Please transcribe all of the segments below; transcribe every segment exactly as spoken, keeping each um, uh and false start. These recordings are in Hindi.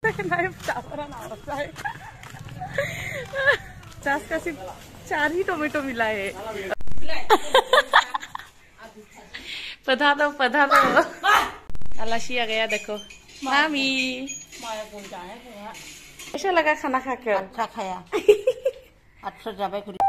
पचास का सिर्फ चार ही टोमेटो मिला है। पधा दो पधा दो। अलाशी आ गया देखो। मामी कैसा लगा खाना खाकर? अच्छा खाया। अच्छा जाबे खुद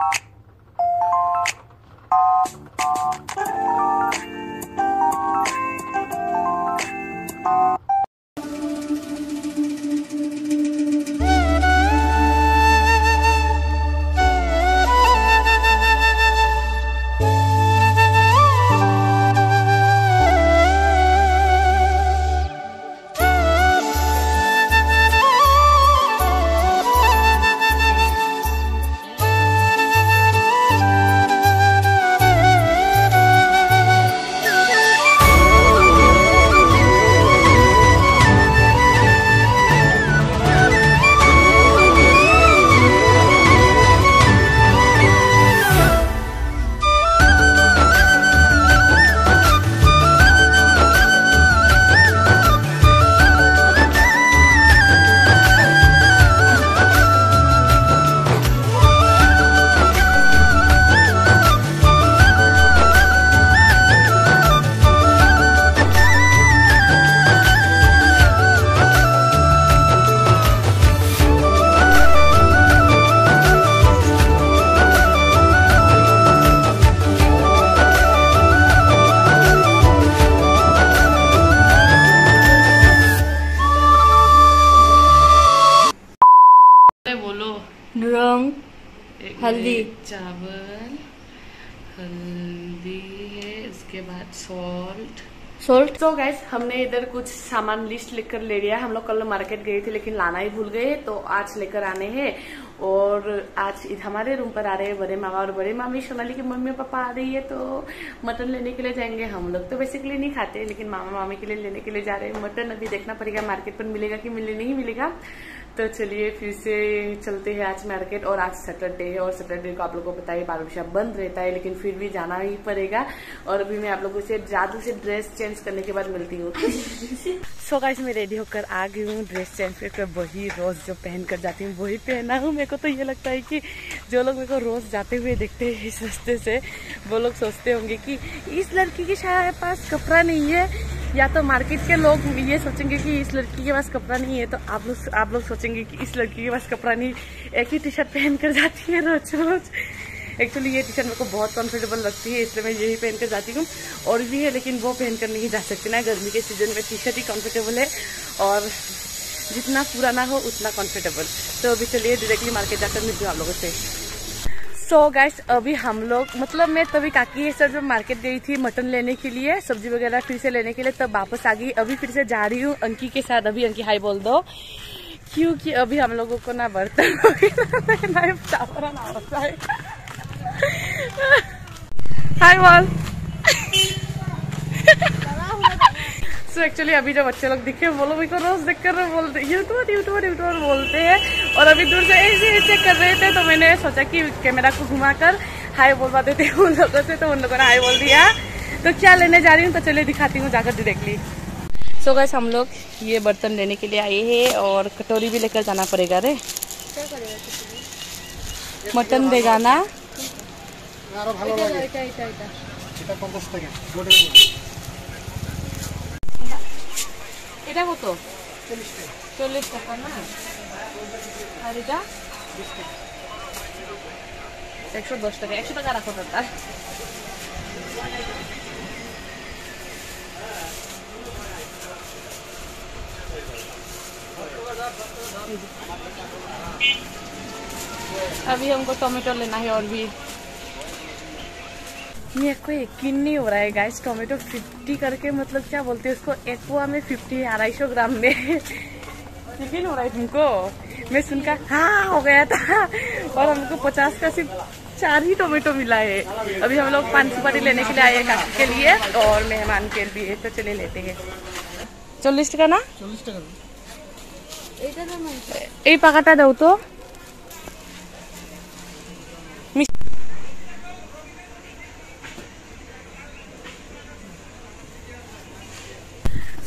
रंग हल्दी चावल हल्दी है, उसके बाद सॉल्ट सॉल्ट। तो गाइस हमने इधर कुछ सामान लिस्ट लेकर ले लिया। हम लोग कल मार्केट गए थे लेकिन लाना ही भूल गए, तो आज लेकर आने हैं। और आज हमारे रूम पर आ रहे हैं बड़े मामा और बड़े मामी। सोनाली की मम्मी पापा आ रही है तो मटन लेने के लिए जाएंगे। हम लोग तो बेसिकली नहीं खाते लेकिन मामा मामी के लिए लेने के लिए जा रहे हैं मटन। अभी देखना पड़ेगा मार्केट पर मिलेगा कि मिले नहीं मिलेगा। तो चलिए फिर से चलते हैं आज मार्केट। और आज सैटरडे है और सैटरडे को आप लोगों को पता है बारहशा बंद रहता है, लेकिन फिर भी जाना ही पड़ेगा। और अभी मैं आप लोगों से जादू से ड्रेस चेंज करने के बाद मिलती हूँ। सो गाइस मैं रेडी होकर आ गई हूँ। ड्रेस चेंज करके वही रोज जो पहन कर जाती हूँ वही पहना हूँ। मेरे को तो ये लगता है कि जो लोग मेरे को रोज जाते हुए देखते हैं इस रास्ते से, वो लोग सोचते होंगे कि इस लड़की के शायद पास कपड़ा नहीं है, या तो मार्केट के लोग ये सोचेंगे कि इस लड़की के पास कपड़ा नहीं है, तो आप लोग आप लोग सोचेंगे कि इस लड़की के पास कपड़ा नहीं, एक ही टी शर्ट पहन कर जाती है रोज रोज। एक्चुअली ये टी शर्ट मेरे को बहुत कंफर्टेबल लगती है, इसलिए मैं यही पहन कर जाती हूँ। और भी है लेकिन वो पहन कर नहीं जा सकती ना, गर्मी के सीजन में टी शर्ट ही कंफर्टेबल है और जितना पुराना हो उतना कंफर्टेबल। तो अभी चलिए डायरेक्टली मार्केट जाकर मिलती हूँ आप लोगों से। सो so गाइस अभी हम लोग मतलब मैं तभी काकी के साथ जब मार्केट गई थी मटन लेने के लिए, सब्जी वगैरह फिर से लेने के लिए, तब वापस आ गई। अभी फिर से जा रही हूँ अंकी के साथ। अभी अंकी हाई बोल दो, क्योंकि अभी हम लोगों को ना बर्तन हाय बोल। सो एक्चुअली अभी जो बच्चे लोग दिखे वो लोग को रोज देख कर बोलते यूट्यूबर यूट्यूबर यूट्यूबर बोलते हैं। और अभी दूर से ऐसे ऐसे कर रहे थे तो मैंने सोचा कि कैमरा को घुमाकर हाय बोलवा देते हैं उन लोगों से, तो उन लोगों ने हाय बोल दिया। तो क्या लेने जा रही हूँ तो चलिए दिखाती हूँ जाकर डायरेक्टली। सो गाइस हम लोग ये बर्तन लेने के लिए आए हैं और कटोरी भी लेकर जाना पड़ेगा रे। मटन देगा ना এটা কত? চল্লিশ টাকা না, আর এটা একশো দশ টাকা। একশো টাকা রাখো তার। अभी हमको टोमेटो लेना है और भी मेरे को यकीन नहीं हो रहा है गाइस, टोमेटो फिफ्टी करके मतलब क्या बोलते हैं उसको, एक पुआ में फिफ्टी अढ़ाई सौ ग्राम में। यकीन हो रहा है तुमको? मैं सुनकर हाँ हो गया था। और हमको पचास का सिर्फ चार ही टोमेटो मिला है। अभी हम लोग पान सुपारी लेने के लिए आए हैं काकी के लिए और मेहमान के लिए, तो चले लेते हैं। चल्लिस टाका ना, चल्लिस टाका এই পাকাটা দাও তো।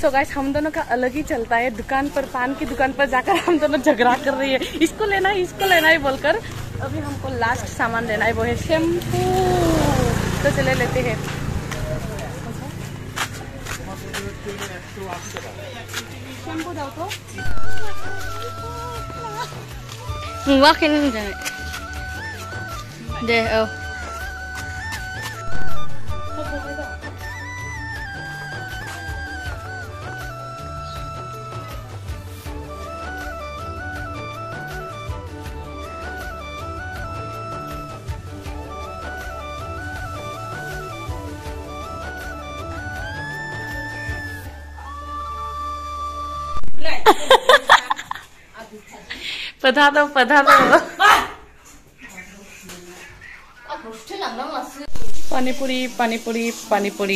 सो गाइस हम दोनों का अलग ही चलता है। दुकान पर, पान की दुकान पर जाकर हम दोनों झगड़ा कर रही है, इसको लेना है इसको लेना है बोलकर। अभी हमको लास्ट सामान लेना है, वो है शैम्पू। तो चले लेते हैं। शैम्पू दाओ तो walking deh oh पधा दो पधा दो पानीपुरी पानीपुरी पानीपुरी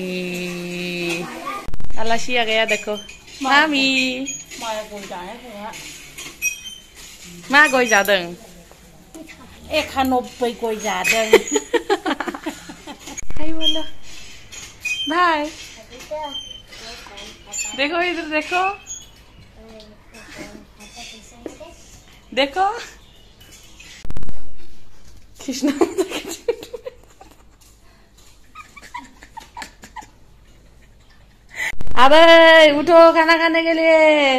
आलासी आ गया देखो मामी मा गय जादों एकानब्बै गय जादों हाय बोलो भाई देखो इधर देखो देखो कृष्णा अबे उठो खाना खाने के लिए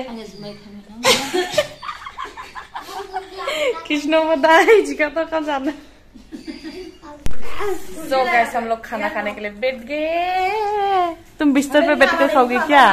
कृष्णा बताए जिका तो कब जाना। तो गाइस हम लोग खाना खाने के लिए बैठ गए। तुम बिस्तर पे बैठ कर खाओगी क्या?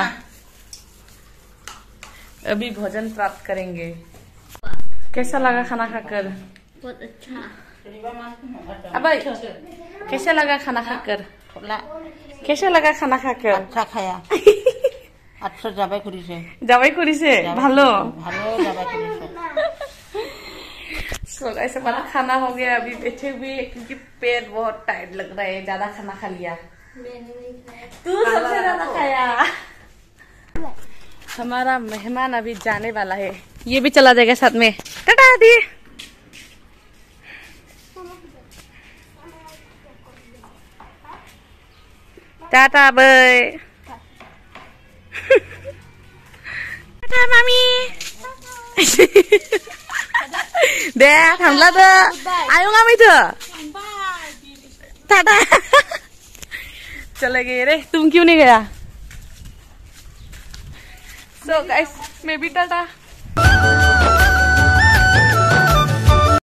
अभी भोजन प्राप्त करेंगे। कैसा लगा खाना खाकर? बहुत अच्छा। अब कैसा लगा खाना खाकर? कैसा लगा खाना खाकर? अच्छा खाया। अच्छा जाबाई करिसे। जाबाई करिसे? भालो। भालो जाबाई करिसे। सो गाइस हमारा खाना हो गया, अभी बैठे हुए क्योंकि पेट बहुत टाइट लग रहा है, ज्यादा खाना खा लिया। तू सबसे ज्यादा खाया। हमारा मेहमान अभी जाने वाला है, ये भी चला जाएगा साथ में। टाटा दी। Tata bye. टाटा मामी। दे थांला दो। आयो मामी तो। टाटा। चले गए रे, तुम क्यों नहीं गया? सो गाइस मैं भी टाटा।